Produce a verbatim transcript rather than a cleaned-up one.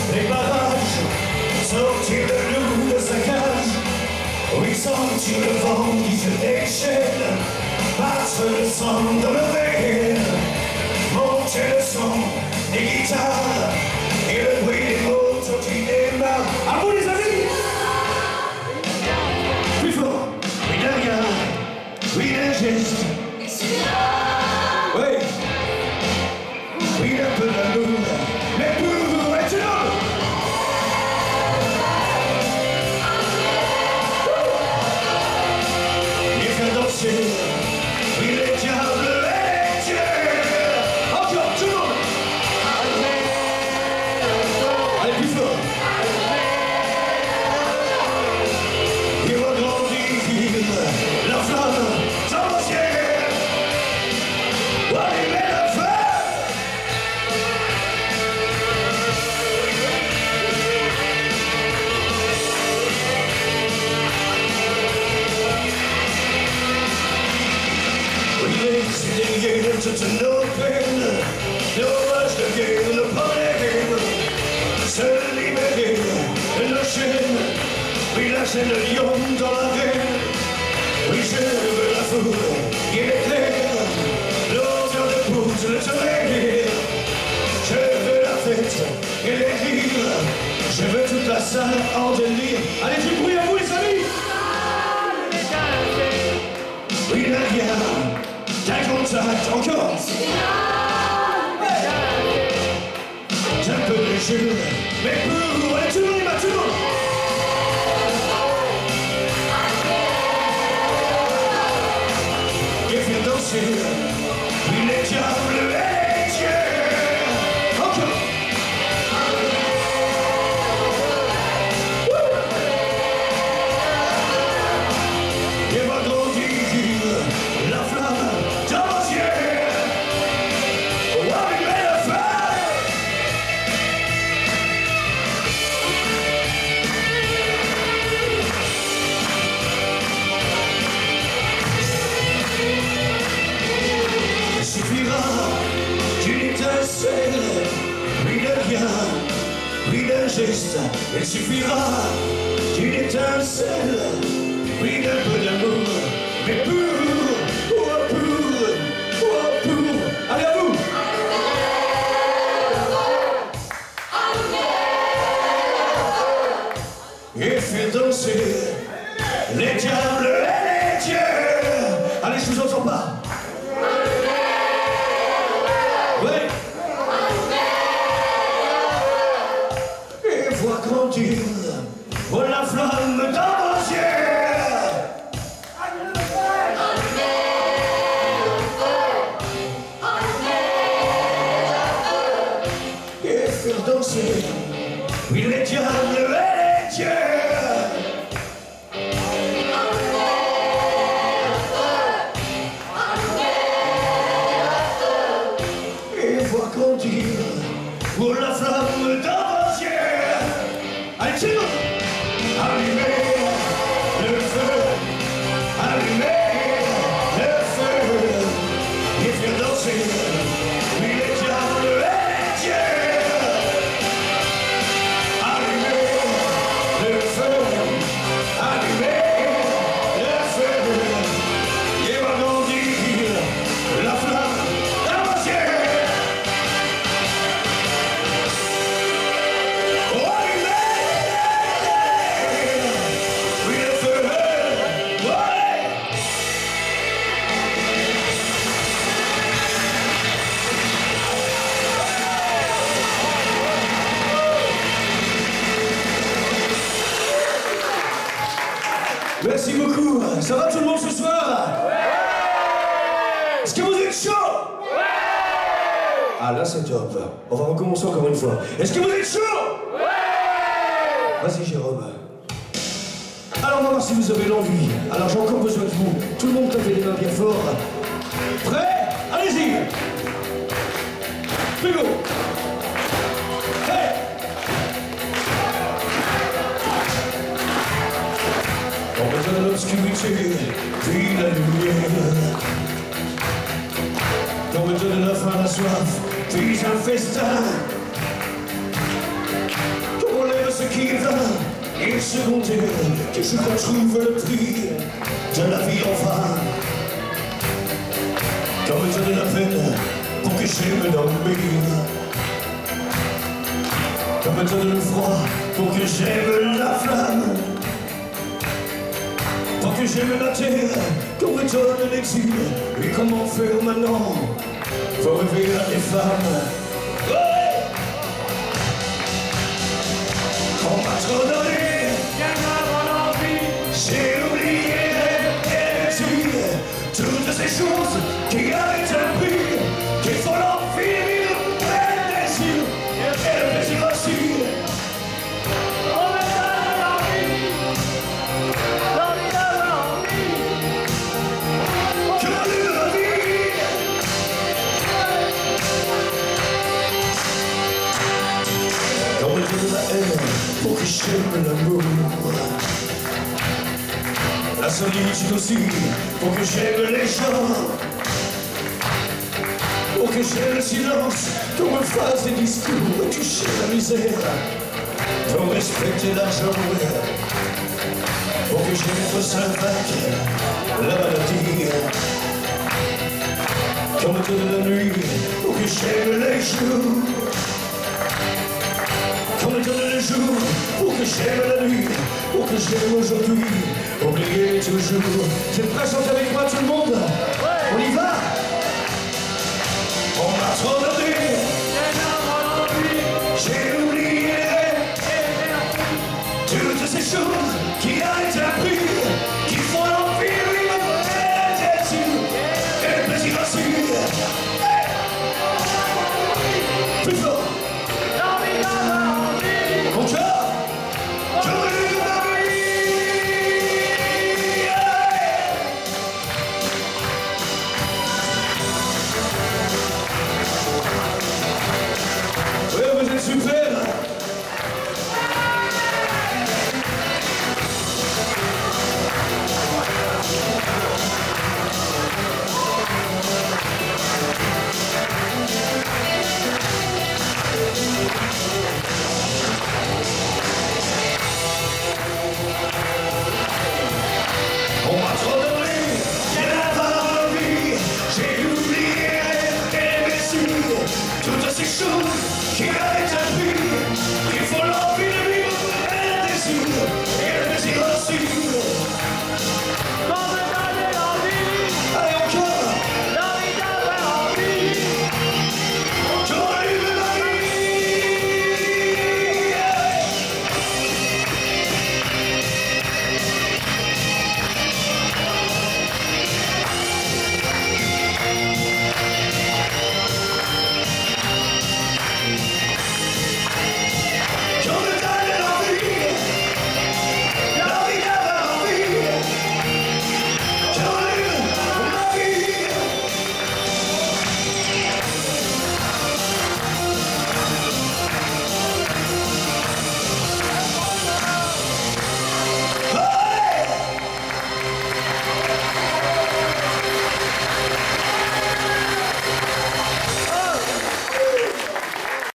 les barrages, sortir le loup de sa cage. Oui, sentir le vent qui se déchaîne, battre le sang dans le veine, monter le son des guitares et le bruit des motos qui démarrent. À vous les amis! Plus fort, oui d'un regard, oui d'un geste, oui, oui d'un peu d'amour, mais pour maintenant. Oui, les diables et les dieux. Encore, tout le monde. Allez, plus fort. Et agrandir la flamme dans le ciel. Allumer le feu. C'est des guerres, toutes nos peines, nos vaches de guerre, nos problèmes, se libérer de nos chaînes, oui la chaîne de lion dans la veine, oui je veux la foule, qui éclaire, l'odeur de poudre, le soleil, je veux la fête et les rires, je veux toute la salle en délire. Allez du bruit à vous les amis. Oui la guerre. D'un contact encore. J'ai un peu de jeu, mais pour allez tout le monde, tout le monde. Et viens danser, oui les diables et les dieux. Encore. Et va grandir la flamme. Oui de rien, oui d'un geste, il suffira d'une étincelle, oui d'un peu d'amour, mais pour, oh pour, oh pour, allez à vous! Et faire danser les diables et les dieux. Allez, je vous entends pas. Grandir, oh la flamme dans vos yeux. Et faire danser, oui les diables et les dieux. Et voir grandir, oh la flamme dans vos yeux. Allez, c'est bon. Allumez le feu, allumez le feu, et faire danser, oui les diables et les dieux. Allumez le feu, allumez le feu, et va grandir la flamme dans vos yeux. Merci beaucoup. Ça va tout le monde ce soir? Ouais. Est-ce que vous êtes chaud? Ouais. Ah là c'est top. On va recommencer encore une fois. Est-ce que vous êtes chaud? Ouais. Vas-y Jérôme. Alors on va voir si vous avez l'envie. Alors j'ai encore besoin de vous. Tout le monde tapez les mains bien fort. Prêt? Allez-y. Hugo. Hey. On revient dans l'obscurité, puis la lumière. On me donne la faim, la soif, puis un festin. qui est vain et secondaire, que je retrouve le prix de la vie enfin. Quand me donne la peine pour que j'aime dormir, quand me donne le froid pour que j'aime la flamme, pour que j'aime la terre, qu'on me donne l'exil. Et comment faire maintenant pour rêver à des femmes? Ouais, on m'a trop donné, j'ai oublié et dit toutes ces choses qui avaient un prix, qu'il faut leur finir le désir et le plaisir aussi. Pour que j'aime l'amour, la solitude aussi, pour que j'aime les gens, pour que j'aime le silence, qu'on me fasse des discours, toucher la misère, pour respecter l'argent, pour que j'aime être sympathique, la maladie, qu'on me donne la nuit, pour que j'aime les jours. Qu'on me donne le jour, pour que j'aime la nuit, pour que j'aime aujourd'hui, oublier toujours. T'es prêt à chanter avec moi tout le monde? Ouais. On y va? On m'a trop donné, j'ai oublié toutes ces choses qui a été appris, qui font l'envie, et le plaisir aussi. Plus fort. Super! On m'a trop donné, j'ai la part de vie, j'ai oublié et blessé toutes ces choses qui avaient un prix, qu'il faut leur